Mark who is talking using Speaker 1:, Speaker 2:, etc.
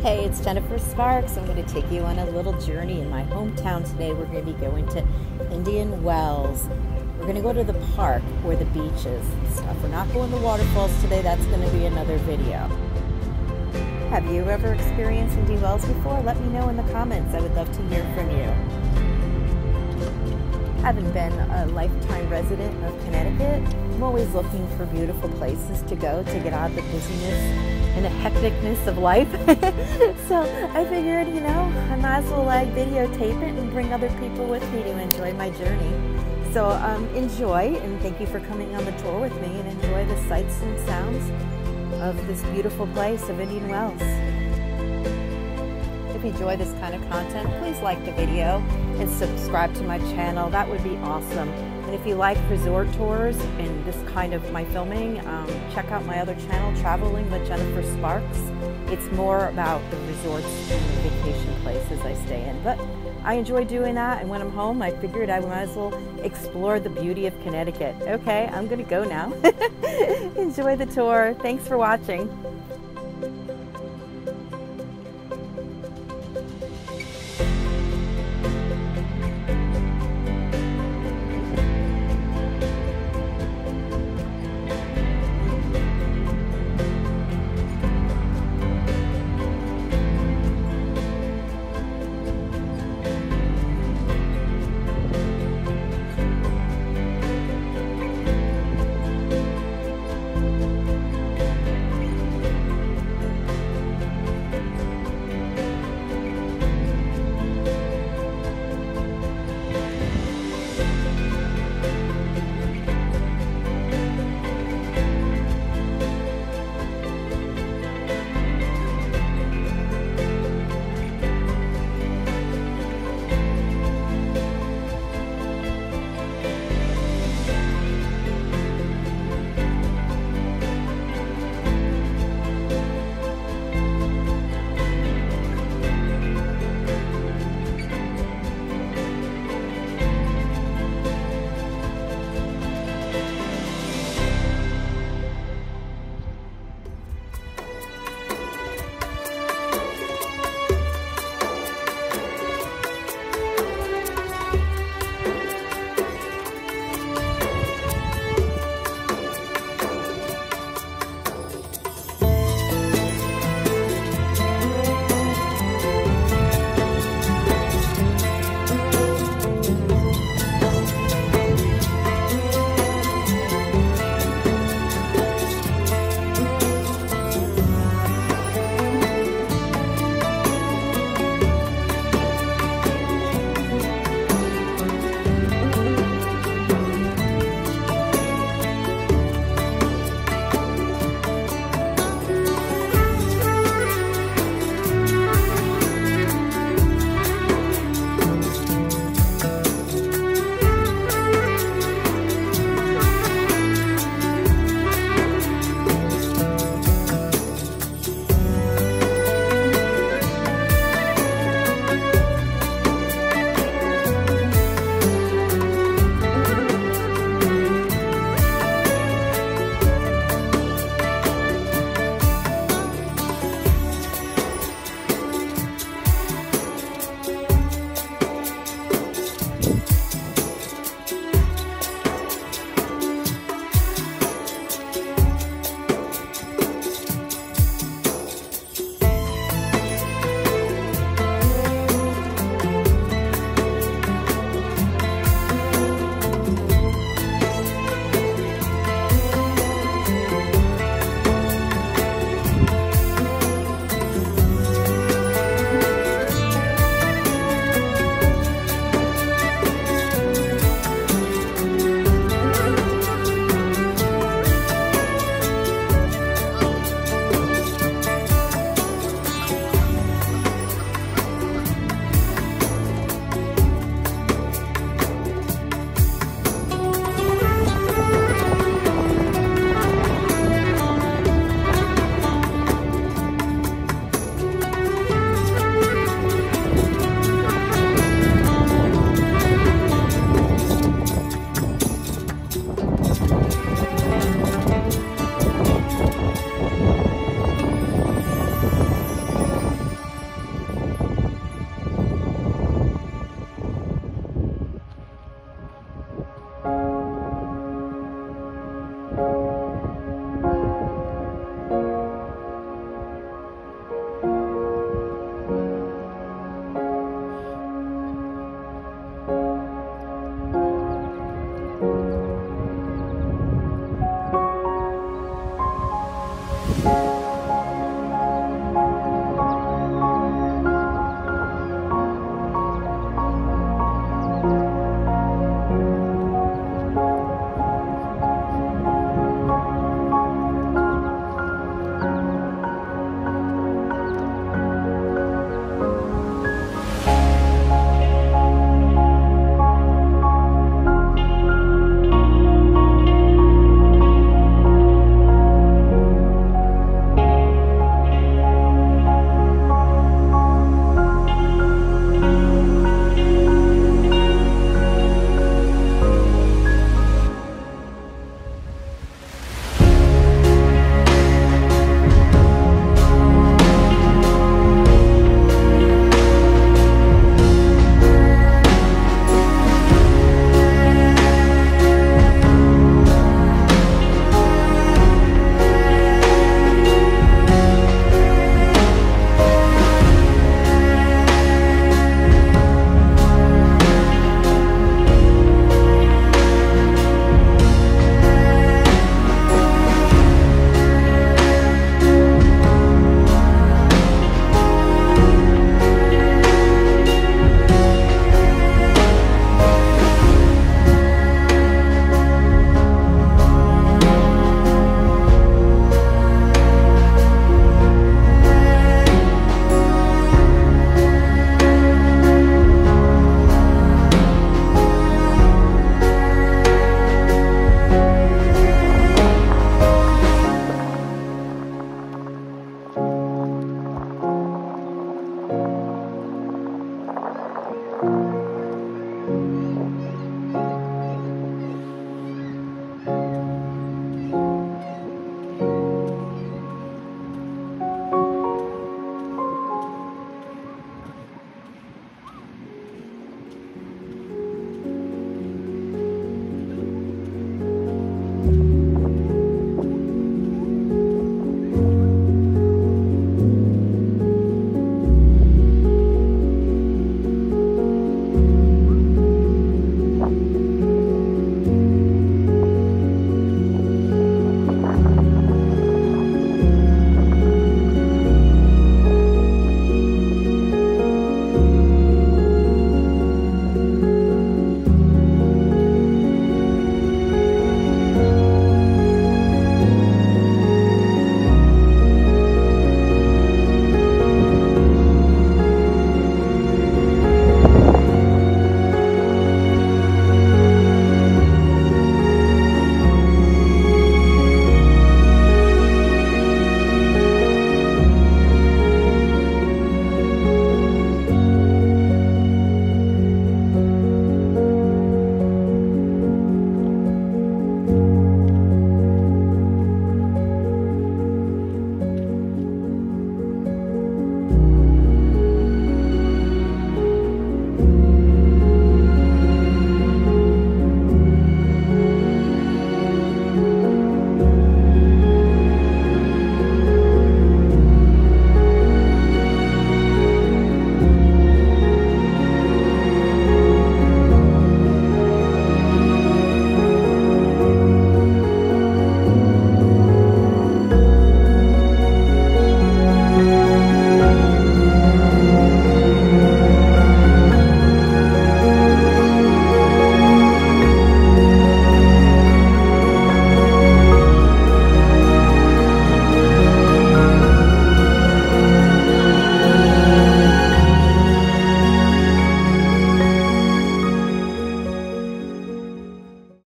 Speaker 1: Hey, it's Jennifer Sparks. I'm going to take you on a little journey in my hometown today. We're going to be going to Indian Wells. We're going to go to the park where the beach is and stuff. We're not going to waterfalls today. That's going to be another video. Have you ever experienced Indian Wells before? Let me know in the comments. I would love to hear from you. Having been a lifetime resident of Connecticut, I'm always looking for beautiful places to go to get out of the busyness and the hecticness of life. So I figured, I might as well videotape it and bring other people with me to enjoy my journey. So enjoy, and thank you for coming on the tour with me, and enjoy the sights and sounds of this beautiful place of Indian Wells. If you enjoy this kind of content, please like the video and subscribe to my channel. That would be awesome. And if you like resort tours and this kind of my filming, check out my other channel, Traveling with Jennifer Sparks. It's more about the resorts and the vacation places I stay in. But I enjoy doing that, and when I'm home, I figured I might as well explore the beauty of Connecticut. Okay, I'm gonna go now. Enjoy the tour. Thanks for watching. you.